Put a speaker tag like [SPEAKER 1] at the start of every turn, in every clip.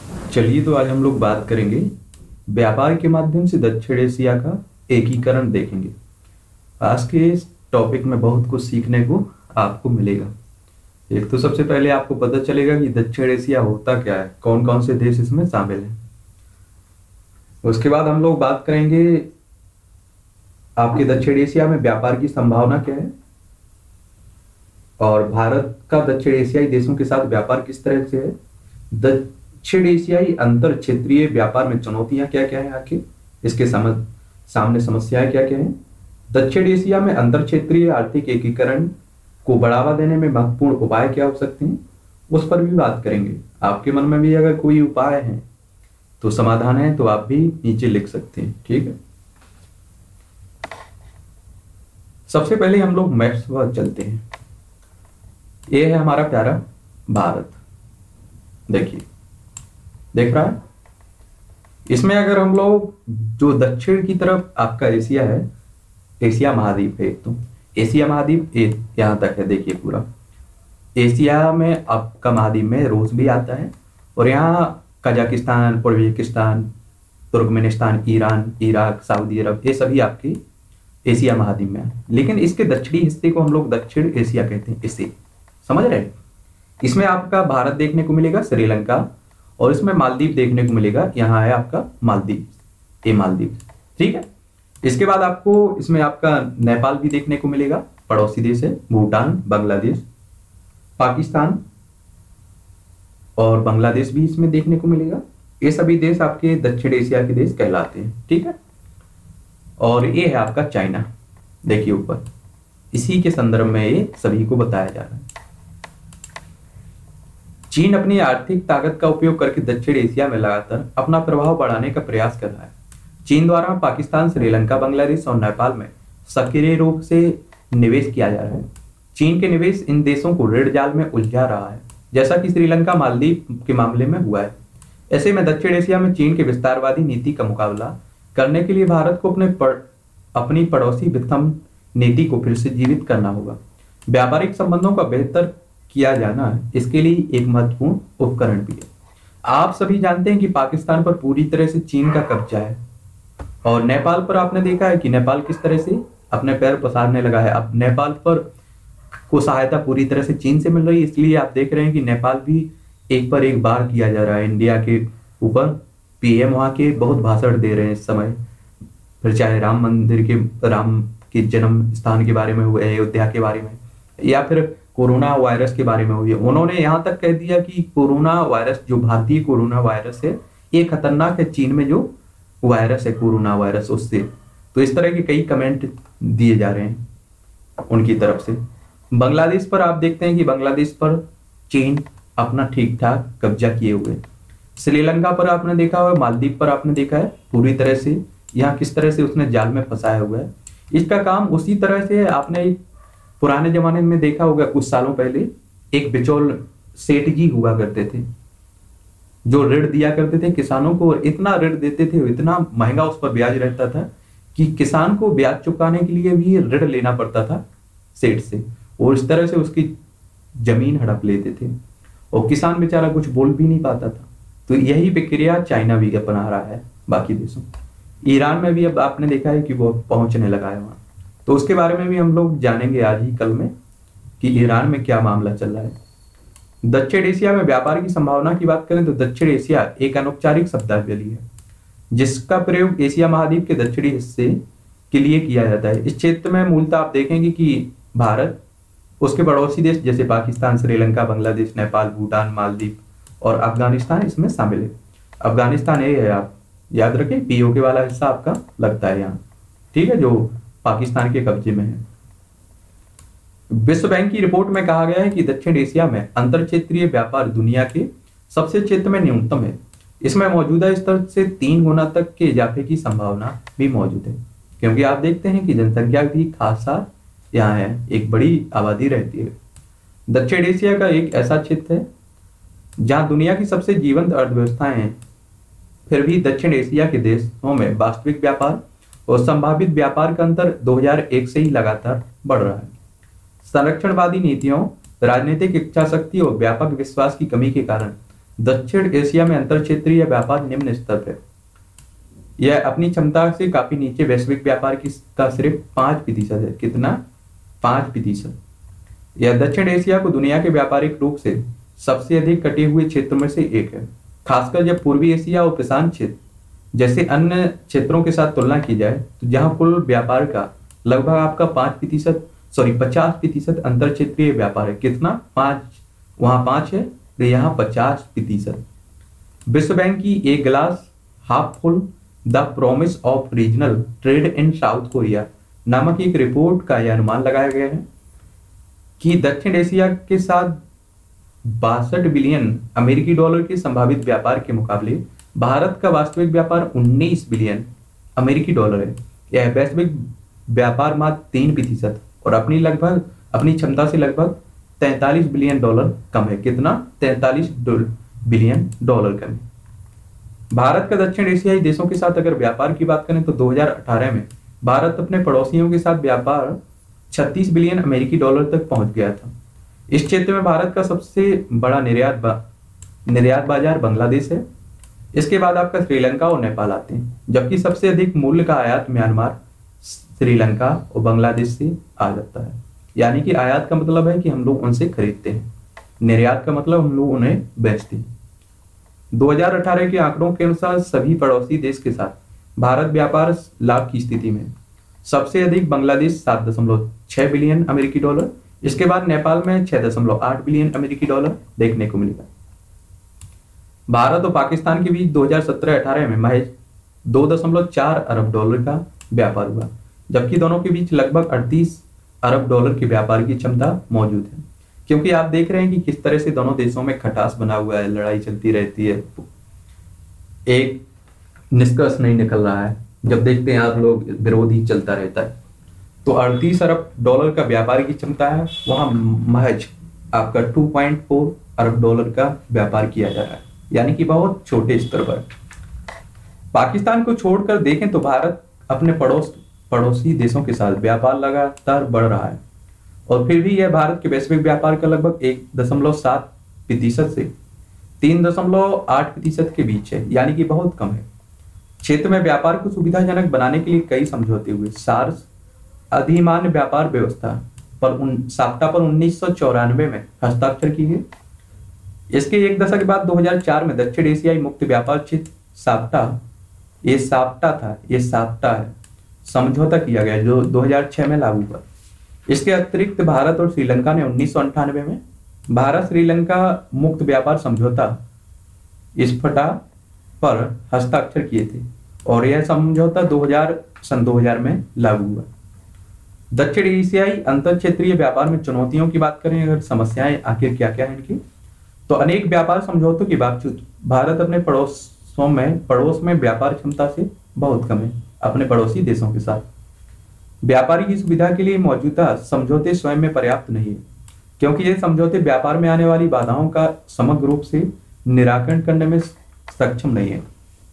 [SPEAKER 1] चलिए, तो आज हम लोग बात करेंगे व्यापार के माध्यम से दक्षिण एशिया का एकीकरण देखेंगे। आज के इस टॉपिक में बहुत कुछ सीखने को आपको मिलेगा। एक तो सबसे पहले आपको पता चलेगा कि दक्षिण एशिया होता क्या है, कौन कौन से देश इसमें शामिल हैं। उसके बाद हम लोग बात करेंगे आपके दक्षिण एशिया में व्यापार की संभावना क्या है, और भारत का दक्षिण एशियाई देशों के साथ व्यापार किस तरह से है। दक्षिण एशियाई अंतर क्षेत्रीय व्यापार में चुनौतियां क्या क्या है, आखिर इसके सामने समस्याएं क्या क्या है। दक्षिण एशिया में अंतर क्षेत्रीय आर्थिक एकीकरण को बढ़ावा देने में महत्वपूर्ण उपाय क्या हो सकते हैं, उस पर भी बात करेंगे। आपके मन में भी अगर कोई उपाय है तो समाधान है तो आप भी नीचे लिख सकते हैं, ठीक है। सबसे पहले हम लोग मैप्स पर चलते हैं। ये है हमारा प्यारा भारत, देखिए, देख रहा है। इसमें अगर हम लोग जो दक्षिण की तरफ आपका एशिया है, एशिया महाद्वीप है, तो एशिया महाद्वीप यहाँ तक है। देखिए पूरा एशिया में आपका महाद्वीप में रूस भी आता है, और यहाँ Kazakhstan, Uzbekistan, Turkmenistan, Iran, Iraq, Saudi Arab, ये सभी आपकी एशिया महाद्वीप में है। लेकिन इसके दक्षिणी हिस्से को हम लोग दक्षिण एशिया कहते हैं। इसे समझ रहे हैं। इसमें आपका भारत देखने को मिलेगा, श्रीलंका, और इसमें मालदीव देखने को मिलेगा। यहाँ है आपका मालदीव, ये मालदीव, ठीक है। इसके बाद आपको इसमें आपका नेपाल भी देखने को मिलेगा, पड़ोसी देश है। भूटान, बांग्लादेश, पाकिस्तान और बांग्लादेश भी इसमें देखने को मिलेगा। ये सभी देश आपके दक्षिण एशिया के देश कहलाते हैं, ठीक है। और ये है आपका चाइना, देखिए ऊपर, इसी के संदर्भ में ये सभी को बताया जा रहा है। चीन अपनी आर्थिक ताकत का उपयोग करके दक्षिण एशिया में लगातार अपना प्रभाव बढ़ाने का प्रयास कर रहा है। चीन द्वारा पाकिस्तान, श्रीलंका, बांग्लादेश और नेपाल में सक्रिय रूप से निवेश किया जा रहा है। चीन के निवेश इन देशों को ऋण जाल में उलझा रहा है, जैसा कि श्रीलंका, मालदीव के मामले में हुआ है। ऐसे में दक्षिण एशिया में चीन के विस्तारवादी नीति का मुकाबला करने के लिए भारत को अपनी पड़ोसी वित्तम नीति को फिर से जीवित करना होगा। व्यापारिक संबंधों का बेहतर किया जाना इसके लिए एक महत्वपूर्ण उपकरण भी है। आप सभी जानते हैं कि पाकिस्तान पर पूरी तरह से चीन का कब्जा है, और नेपाल पर आपने देखा है कि नेपाल किस तरह से अपने पैर पसारने लगा है। अब नेपाल पर को सहायता पूरी तरह से चीन से मिल रही है, इसलिए आप देख रहे हैं कि नेपाल भी एक पर एक बार किया जा रहा है इंडिया के ऊपर। पीएम वहां के बहुत भाषण दे रहे हैं इस समय, फिर चाहे राम के जन्म स्थान के बारे में हुए, अयोध्या के बारे में, या फिर कोरोना वायरस के बारे में हुई। उन्होंने यहाँ तक कह दिया कि कोरोना वायरस, जो भारतीय कोरोना वायरस है, ये खतरनाक है, चीन में जो वायरस है कोरोना वायरस उससे। तो इस तरह के कई कमेंट दिए जा रहे हैं उनकी तरफ से। बांग्लादेश पर आप देखते हैं कि बांग्लादेश पर चीन अपना ठीक ठाक कब्जा किए हुए। श्रीलंका पर आपने देखा हुआ, मालदीव पर आपने देखा है पूरी तरह से यहाँ किस तरह से उसने जाल में फंसाया हुआ है। इसका काम उसी तरह से आपने पुराने जमाने में देखा होगा, कुछ सालों पहले एक बिचौल सेठ जी हुआ करते थे, जो ऋण दिया करते थे किसानों को, और इतना ऋण देते थे, इतना महंगा उस पर ब्याज रहता था कि किसान को ब्याज चुकाने के लिए भी ऋण लेना पड़ता था सेठ से, और इस तरह से उसकी जमीन हड़प लेते थे, और किसान बेचारा कुछ बोल भी नहीं पाता था। तो यही प्रक्रिया चाइना भी अपना रहा है बाकी देशों। ईरान में भी अब आपने देखा है कि वो पहुंचने लगा है वहां, तो उसके बारे में भी हम लोग जानेंगे आज ही कल में कि ईरान में क्या मामला चल रहा है। दक्षिण एशिया में व्यापार की संभावना की बात करें तो दक्षिण एशिया एक अनौपचारिक शब्दावली है जिसका प्रयोग एशिया महाद्वीप के दक्षिणी हिस्से के लिए किया जाता है। इस क्षेत्र में मूलतः आप देखेंगे कि भारत, उसके पड़ोसी देश जैसे पाकिस्तान, श्रीलंका, बांग्लादेश, नेपाल, भूटान, मालदीव और अफगानिस्तान इसमें शामिल है। अफगानिस्तान ये है, आप याद रखें, पीओके वाला हिस्सा आपका लगता है यहाँ, ठीक है, जो पाकिस्तान के कब्जे में है। विश्व बैंक की रिपोर्ट में कहा गया है कि दक्षिण एशिया में अंतर क्षेत्रीय व्यापार दुनिया के सबसे क्षेत्र में न्यूनतम है। इसमें मौजूदा स्तर से 3 गुना तक के इजाफे की संभावना भी मौजूद है, क्योंकि आप देखते हैं कि जनसंख्या भी खासा यहाँ है, एक बड़ी आबादी रहती है। दक्षिण एशिया का एक ऐसा क्षेत्र है जहाँ दुनिया की सबसे जीवंत अर्थव्यवस्थाएं हैं, फिर भी दक्षिण एशिया के देशों में वास्तविक व्यापार और संभावित व्यापार का अंतर 2001 से ही लगातार बढ़ रहा है। संरक्षणवादी नीतियों, राजनीतिक इच्छा शक्ति और व्यापक विश्वास की कमी के कारण दक्षिण एशिया में अंतर क्षेत्रीय व्यापार निम्न स्तर है। यह अपनी क्षमता से काफी नीचे वैश्विक व्यापार का सिर्फ 5% है। कितना? 5%। यह दक्षिण एशिया को दुनिया के व्यापारिक रूप से सबसे अधिक कटे हुए क्षेत्रों में से एक है। खासकर जब पूर्वी एशिया और प्रशांत क्षेत्र जैसे अन्य क्षेत्रों के साथ तुलना की जाए, तो जहां कुल व्यापार का लगभग आपका 50% अंतर क्षेत्रीय व्यापार है। कितना? 5। वहां 5 है तो यहाँ 50%। विश्व बैंक की एक glass half full the promise of regional trade in South Korea नामक एक रिपोर्ट का यह अनुमान लगाया गया है कि दक्षिण एशिया के साथ 62 बिलियन अमेरिकी डॉलर के संभावित व्यापार के मुकाबले भारत का वास्तविक व्यापार 19 बिलियन अमेरिकी डॉलर है। यह वैश्विक व्यापार मात्र 3% और अपनी क्षमता से लगभग 43 बिलियन डॉलर कम है। कितना? 43 बिलियन डॉलर कम है। भारत का दक्षिण एशियाई देशों के साथ अगर व्यापार की बात करें तो 2018 में भारत अपने पड़ोसियों के साथ व्यापार 36 बिलियन अमेरिकी डॉलर तक पहुंच गया था। इस क्षेत्र में भारत का सबसे बड़ा निर्यात बाजार बांग्लादेश है। इसके बाद आपका श्रीलंका और नेपाल आते हैं, जबकि सबसे अधिक मूल्य का आयात म्यांमार, श्रीलंका और बांग्लादेश से आ जाता है। यानी कि आयात का मतलब है कि हम लोग उनसे खरीदते हैं, निर्यात का मतलब हम लोग उन्हें बेचते हैं। 2018 के आंकड़ों के अनुसार सभी पड़ोसी देश के साथ भारत व्यापार लाभ की स्थिति में। सबसे अधिक बांग्लादेश 7.6 बिलियन अमेरिकी डॉलर, इसके बाद नेपाल में 6.8 बिलियन अमेरिकी डॉलर देखने को मिलेगा। भारत और पाकिस्तान के बीच 2017-18 में महज 2.4 अरब डॉलर का व्यापार हुआ, जबकि दोनों के बीच लगभग 38 अरब डॉलर के व्यापार की क्षमता मौजूद है। क्योंकि आप देख रहे हैं कि किस तरह से दोनों देशों में खटास बना हुआ है, लड़ाई चलती रहती है, एक निष्कर्ष नहीं निकल रहा है। जब देखते हैं आप लोग, विरोध ही चलता रहता है। तो 38 अरब डॉलर का व्यापार की क्षमता है, वहां महज आपका 2.4 अरब डॉलर का व्यापार किया जा रहा है, यानी कि बहुत छोटे स्तर पर। पाकिस्तान को छोड़कर देखें तो भारत अपने पड़ोसी देशों के साथ व्यापार लगातार बढ़ रहा है, और फिर भी यह भारत के वैश्विक व्यापार का लगभग 1.7% से 3.8% के बीच है, यानी कि बहुत कम है। क्षेत्र में व्यापार को सुविधाजनक बनाने के लिए कई समझौते हुए। सार्स अधिमान्य व्यापार व्यवस्था पर साप्टा पर 1994 में हस्ताक्षर की गई। इसके एक दशक बाद 2004 में दक्षिण एशियाई मुक्त व्यापार क्षेत्र साप्टा है समझौता किया गया, जो 2006 में लागू हुआ। इसके अतिरिक्त भारत और श्रीलंका ने 1998 में भारत श्रीलंका मुक्त व्यापार समझौता इस्फटा पर हस्ताक्षर किए थे, और यह समझौता 2000 में लागू हुआ। दक्षिण एशियाई अंतर क्षेत्रीय व्यापार में चुनौतियों की बात करें, अगर समस्याएं आखिर क्या क्या है इनकी, तो अनेक व्यापार समझौतों के बावजूद भारत अपने पड़ोस में व्यापार क्षमता से बहुत कम है अपने पड़ोसी देशों के साथ। व्यापारी की सुविधा के लिए मौजूदा समझौते स्वयं में पर्याप्त नहीं है, क्योंकि ये समझौते व्यापार में आने वाली बाधाओं का समग्र रूप से निराकरण करने में सक्षम नहीं है।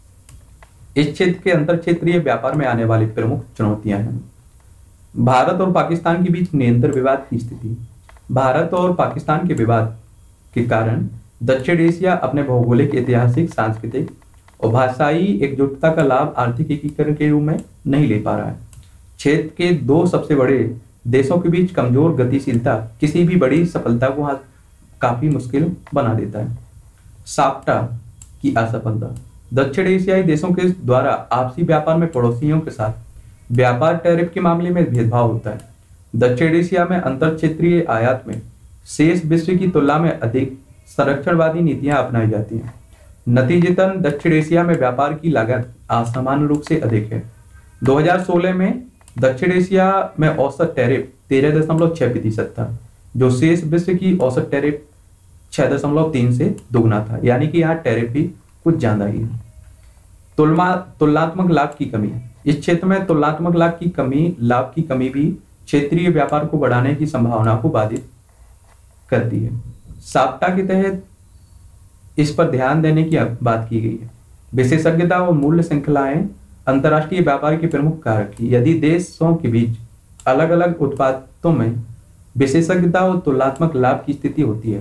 [SPEAKER 1] इस क्षेत्र के अंतर क्षेत्रीय व्यापार में आने वाली प्रमुख चुनौतियां हैं। भारत और पाकिस्तान के बीच निरंतर विवाद की स्थिति। भारत और पाकिस्तान के विवाद के कारण दक्षिण एशिया अपने भौगोलिक, ऐतिहासिक, सांस्कृतिक और भाषाई एकजुटता का लाभ आर्थिक एकीकरण के रूप में नहीं ले पा रहा है। क्षेत्र के दो सबसे बड़े देशों के बीच कमजोर गतिशीलता किसी भी बड़ी सफलता को काफी मुश्किल बना देता है। साप्टा की असफलता। दक्षिण एशियाई देशों के द्वारा आपसी व्यापार में पड़ोसियों के साथ व्यापार टैरिफ के मामले में भेदभाव होता है। दक्षिण एशिया में अंतर क्षेत्रीय आयात में शेष विश्व की तुलना में अधिक संरक्षणवादी नीतियां अपनाई जाती हैं। नतीजतन दक्षिण एशिया में व्यापार की लागत असामान्य रूप से अधिक है। 2016 में दक्षिण एशिया में औसत टैरिफ 13.6% था, जो शेष विश्व की औसत टैरिफ 6.3 से दोगुना था, यानी कि यहाँ टैरिफ भी कुछ ज्यादा ही है। तुलनात्मक लाभ की कमी। इस क्षेत्र में तुलनात्मक लाभ की कमी भी क्षेत्रीय व्यापार को बढ़ाने की संभावना को बाधित करती है। साप्टा के तहत इस पर ध्यान देने की बात की गई है। विशेषज्ञता और मूल्य श्रृंखलाएं अंतर्राष्ट्रीय व्यापार के प्रमुख कारक। यदि देशों के बीच अलग अलग उत्पादों में विशेषज्ञता और तुलनात्मक लाभ की स्थिति होती है,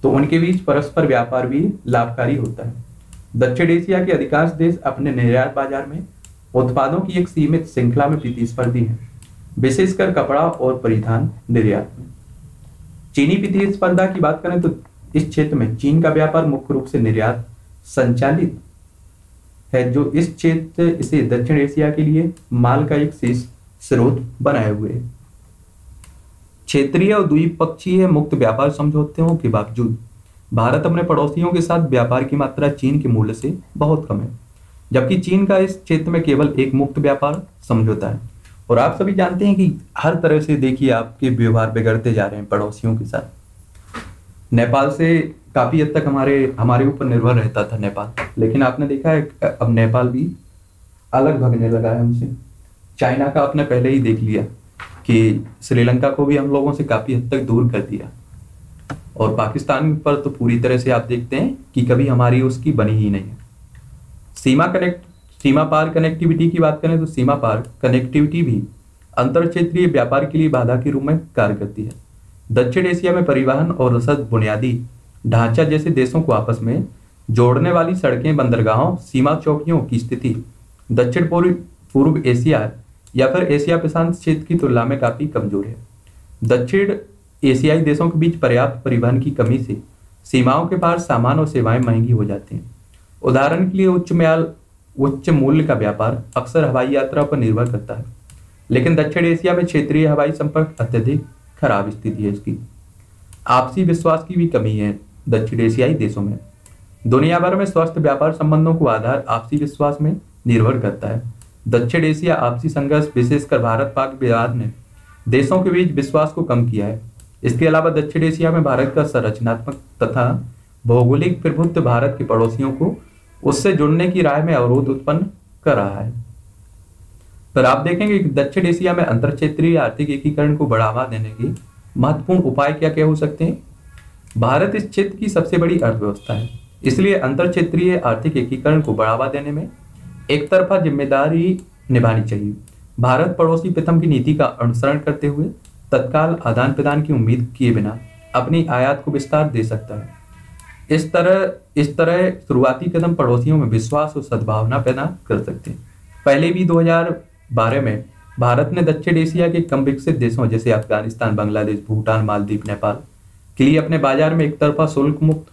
[SPEAKER 1] तो उनके बीच परस्पर व्यापार भी लाभकारी होता है। दक्षिण एशिया के अधिकांश देश अपने निर्यात बाजार में उत्पादों की एक सीमित श्रृंखला में प्रतिस्पर्धी हैं, विशेषकर कपड़ा और परिधान निर्यात में। चीनी प्रतिस्पर्धा की बात करें तो इस क्षेत्र में चीन का व्यापार मुख्य रूप से निर्यात संचालित है, जो इस क्षेत्र इसे दक्षिण एशिया के लिए माल का एक शीर्ष स्रोत बनाए हुए है। क्षेत्रीय और द्विपक्षीय मुक्त व्यापार समझौतों के बावजूद भारत अपने पड़ोसियों के साथ व्यापार की मात्रा चीन के मूल्य से बहुत कम है, जबकि चीन का इस क्षेत्र में केवल एक मुक्त व्यापार समझौता है। और आप सभी जानते हैं कि हर तरह से देखिए आपके व्यवहार बिगड़ते जा रहे हैं पड़ोसियों के साथ। नेपाल से काफी हद तक हमारे ऊपर निर्भर रहता था नेपाल, लेकिन आपने देखा है अब नेपाल भी अलग भगने लगा है हमसे। चाइना का आपने पहले ही देख लिया कि श्रीलंका को भी हम लोगों से काफी हद तक दूर कर दिया, और पाकिस्तान पर तो पूरी तरह से आप देखते हैं कि कभी हमारी उसकी बनी ही नहीं है। सीमा पार कनेक्टिविटी की बात करें तो सीमा पार कनेक्टिविटी भी अंतर क्षेत्रीय व्यापार के लिए बाधा के रूप में कार्य करती है। दक्षिण एशिया में परिवहन और रसद बुनियादी ढांचा जैसे देशों को आपस में जोड़ने वाली सड़कें, बंदरगाहों, सीमा चौकियों की स्थिति दक्षिण पूर्व एशिया या फिर एशिया प्रशांत क्षेत्र की तुलना में काफी कमजोर है। दक्षिण एशियाई देशों के बीच पर्याप्त परिवहन की कमी से सीमाओं के पार सामान और सेवाएं महंगी हो जाती हैं। उदाहरण के लिए उच्च मूल्य का व्यापार अक्सर हवाई यात्रा पर निर्भर करता है, लेकिन दक्षिण एशिया में क्षेत्रीय हवाई संपर्क अत्यधिक खराब स्थिति है। इसकी आपसी विश्वास की भी कमी है दक्षिण एशियाई देशों में। दुनिया भर में स्वस्थ व्यापार संबंधों को आधार आपसी विश्वास में निर्भर करता है। दक्षिण एशिया आपसी संघर्ष, विशेषकर भारत पाक विवाद ने देशों के बीच विश्वास को कम किया है। इसके अलावा दक्षिण एशिया में भारत का संरचनात्मक तथा भौगोलिक प्रभुत्व भारत के पड़ोसियों को उससे जुड़ने की राह में अवरोध उत्पन्न कर रहा है। पर आप देखेंगे कि दक्षिण एशिया में अंतर क्षेत्रीय आर्थिक एकीकरण को बढ़ावा देने के महत्वपूर्ण उपाय क्या क्या हो सकते हैं। भारत इस क्षेत्र की सबसे बड़ी अर्थव्यवस्था है, इसलिए अंतर क्षेत्रीय आर्थिक एकीकरण को बढ़ावा देने में एक तरफा जिम्मेदारी निभानी चाहिए। भारत पड़ोसी प्रथम की नीति का अनुसरण करते हुए तत्काल आदान प्रदान की उम्मीद किए बिना अपनी आयात को विस्तार दे सकता है। इस तरह शुरुआती कदम पड़ोसियों में विश्वास और सद्भावना पैदा कर सकते हैं। पहले भी 2012 में भारत ने दक्षिण एशिया के कम विकसित देशों जैसे अफगानिस्तान, बांग्लादेश, भूटान, मालदीव, नेपाल के लिए अपने बाजार में एक तरफा शुल्क मुक्त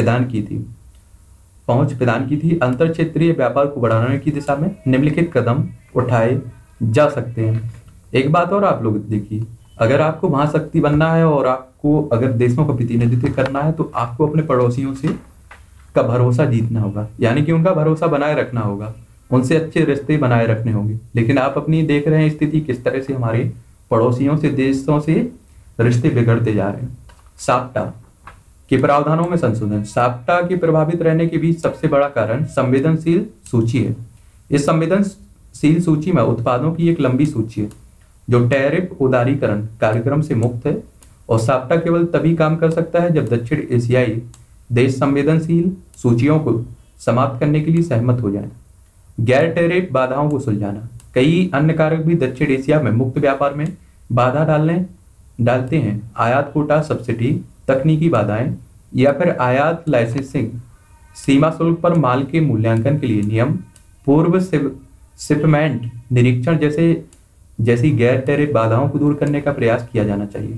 [SPEAKER 1] पहुंच प्रदान की थी। अंतर क्षेत्रीय व्यापार को बढ़ाने की दिशा में निम्नलिखित कदम उठाए जा सकते हैं। एक बात और आप लोग देखिए, अगर आपको महाशक्ति बनना है और आपको अगर देशों का प्रतिनिधित्व करना है तो आपको अपने पड़ोसियों से का भरोसा जीतना होगा, यानी कि उनका भरोसा बनाए रखना होगा, उनसे अच्छे रिश्ते बनाए रखने होंगे। लेकिन आप अपनी देख रहे हैं स्थिति किस तरह से हमारे पड़ोसियों से, देशों से रिश्ते बिगड़ते जा रहे हैं। साप्टा के प्रावधानों में संशोधन। साप्टा के प्रभावित रहने के बीच सबसे बड़ा कारण संवेदनशील सूची है। इस संवेदनशील सूची में उत्पादों की एक लंबी सूची है जो टैरिफ उदारीकरण कार्यक्रम से मुक्त है, और साप्टा केवल तभी काम कर सकता है जब दक्षिण एशियाई देश संवेदनशील सूचियों को समाप्त करने के लिए सहमत हो जाएं। गैर टैरिफ बाधाओं को सुलझाना। कई अन्य कारक भी दक्षिण एशिया में मुक्त व्यापार में बाधा डालते हैं। आयात कोटा, सब्सिडी, तकनीकी बाधाएं या फिर आयात लाइसेंसिंग, सीमा शुल्क पर माल के मूल्यांकन के लिए नियम, पूर्व शिपमेंट निरीक्षण जैसी गैर टैरिफ बाधाओं को दूर करने का प्रयास किया जाना चाहिए।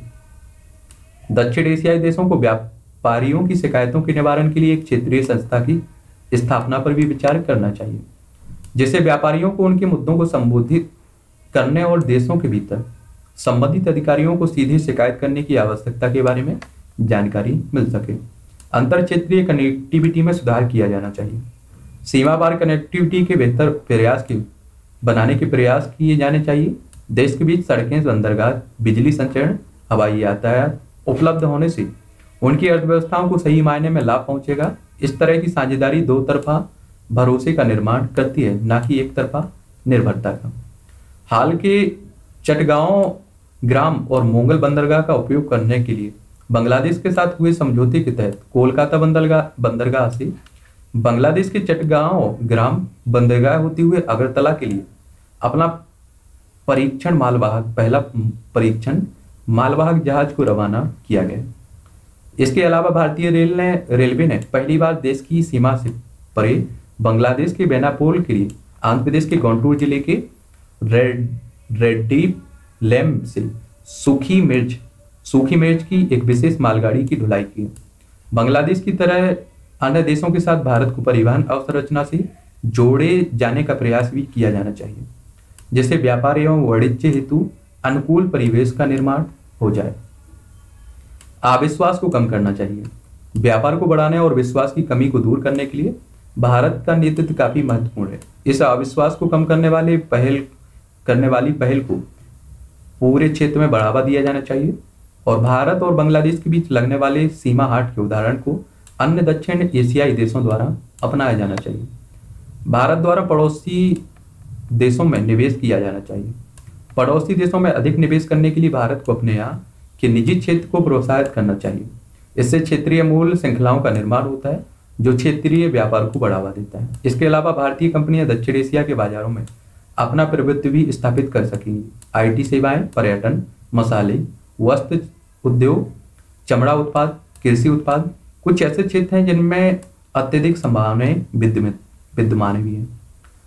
[SPEAKER 1] दक्षिण एशियाई देशों को व्यापारियों की शिकायतों के निवारण के लिए एक क्षेत्रीय संस्था की स्थापना पर भी विचार करना चाहिए, जिससे व्यापारियों को उनके मुद्दों को संबोधित करने और देशों के भीतर संबंधित अधिकारियों को सीधे शिकायत करने की आवश्यकता के बारे में जानकारी मिल सके। अंतर क्षेत्रीय कनेक्टिविटी में सुधार किया जाना चाहिए। सीमा पार कनेक्टिविटी के बेहतर प्रयास के बनाने के प्रयास किए जाने चाहिए। देश के बीच सड़कें, बंदरगाह, बिजली संचरण, हवाई यातायात उपलब्ध होने से उनकी अर्थव्यवस्थाओं को सही मायने में लाभ पहुंचेगा। इस तरह की साझेदारी दो तरफा भरोसे का निर्माण करती है, न कि एक तरफा निर्भरता का। हाल के चटगांव ग्राम और मोंगल बंदरगाह का उपयोग करने के लिए बांग्लादेश के साथ हुए समझौते के तहत कोलकाता बंदरगाह से बांग्लादेश के चटगांव ग्राम बंदरगाह होते हुए अगरतला के लिए अपना पहला परीक्षण मालवाहक जहाज को रवाना किया गया। इसके अलावा भारतीय रेलवे ने पहली बार देश की सीमा से परे बांग्लादेश के बेनापोल के लिए आंध्र प्रदेश के गुंटूर जिले के रेड्डीपलेम से सूखी मिर्च की एक विशेष मालगाड़ी की ढुलाई की। बांग्लादेश की तरह अन्य देशों के साथ भारत को परिवहन अवसंरचना से जोड़े जाने का प्रयास भी किया जाना चाहिए, जिससे व्यापार एवं वाणिज्य हेतु अनुकूल परिवेश का निर्माण हो जाए। अविश्वास को कम करना चाहिए। व्यापार को बढ़ाने और विश्वास की कमी को दूर करने के लिए भारत का नेतृत्व काफी महत्वपूर्ण है। इस अविश्वास को कम करने वाली पहल को पूरे क्षेत्र में बढ़ावा दिया जाना चाहिए और भारत और बांग्लादेश के बीच लगने वाले सीमा हाट के उदाहरण को अन्य दक्षिण एशियाई देशों द्वारा अपनाया जाना चाहिए। भारत द्वारा पड़ोसी देशों में निवेश किया जाना चाहिए। पड़ोसी देशों में अधिक निवेश करने के लिए भारत को अपने यहाँ के निजी क्षेत्र को प्रोत्साहित करना चाहिए। इससे क्षेत्रीय मूल्य श्रृंखलाओं का निर्माण होता है जो क्षेत्रीय व्यापार को बढ़ावा देता है। इसके अलावा भारतीय कंपनियां दक्षिण एशिया के बाजारों में अपना प्रभुत्व भी स्थापित कर सकेंगी। आईटी सेवाएं, पर्यटन, मसाले, वस्त्र उद्योग, चमड़ा उत्पाद, कृषि उत्पाद कुछ ऐसे क्षेत्र हैं जिनमें अत्यधिक संभावनाएं विद्यमान भी हैं।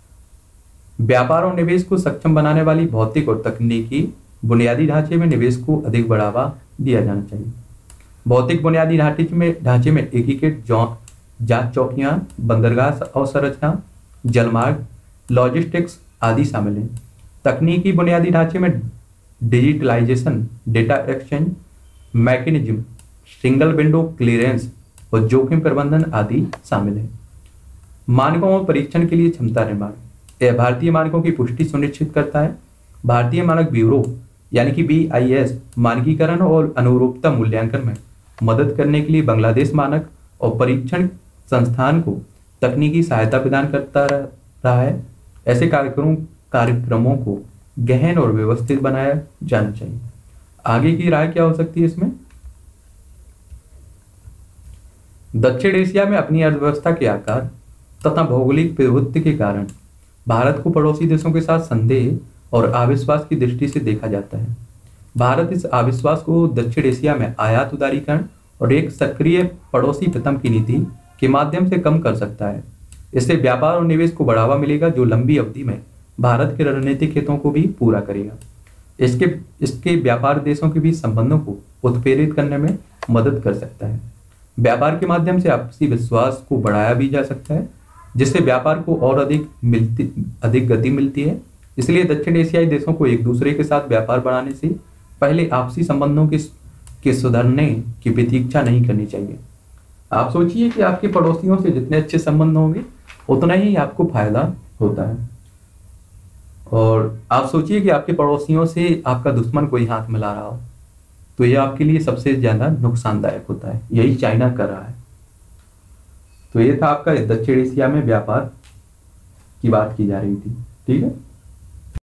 [SPEAKER 1] व्यापार और निवेश को सक्षम बनाने वाली भौतिक और तकनीकी बुनियादी ढांचे में निवेश को अधिक बढ़ावा दिया जाना चाहिए। भौतिक बुनियादी ढांचे में एकीकृत जांच चौकियां, बंदरगाह अवसंरचना, जलमार्ग, लॉजिस्टिक्स आदि शामिल हैं। तकनीकी बुनियादी ढांचे में digitalisation, data exchange mechanism, single window clearance और जोखिम प्रबंधन आदि शामिल है। मानकों और परीक्षण के लिए क्षमता निर्माण। यह भारतीय मानकों की पुष्टि सुनिश्चित करता है। भारतीय मानक ब्यूरो यानी कि BIS मानकीकरण और अनुरूपता मूल्यांकन में मदद करने के लिए बांग्लादेश मानक और परीक्षण संस्थान को तकनीकी सहायता प्रदान करता रहा है। ऐसे कार्यक्रमों को गहन और व्यवस्थित बनाया जाना चाहिए। आगे की राय क्या हो सकती है इसमें? दक्षिण एशिया में अपनी अर्थव्यवस्था के आकार तथा भौगोलिक प्रभुत्व के कारण भारत को पड़ोसी देशों के साथ संदेह और अविश्वास की दृष्टि से देखा जाता है। भारत इस अविश्वास को दक्षिण एशिया में आयात उदारीकरण और एक सक्रिय पड़ोसी प्रथम की नीति के माध्यम से कम कर सकता है। इससे व्यापार और निवेश को बढ़ावा मिलेगा जो लंबी अवधि में भारत के रणनीतिक हितों को भी पूरा करेगा। इसके व्यापार देशों के बीच संबंधों को उत्प्रेरित करने में मदद कर सकता है। व्यापार के माध्यम से आपसी विश्वास को बढ़ाया भी जा सकता है, जिससे व्यापार को और अधिक गति मिलती है। इसलिए दक्षिण एशियाई देशों को एक दूसरे के साथ व्यापार बढ़ाने से पहले आपसी संबंधों के सुधरने की प्रतीक्षा नहीं करनी चाहिए। आप सोचिए कि आपके पड़ोसियों से जितने अच्छे संबंध होंगे उतना ही आपको फायदा होता है, और आप सोचिए कि आपके पड़ोसियों से आपका दुश्मन कोई हाथ मिला रहा हो तो यह आपके लिए सबसे ज्यादा नुकसानदायक होता है। यही चाइना कर रहा है। तो ये था आपका दक्षिण एशिया में व्यापार की बात की जा रही थी। ठीक है।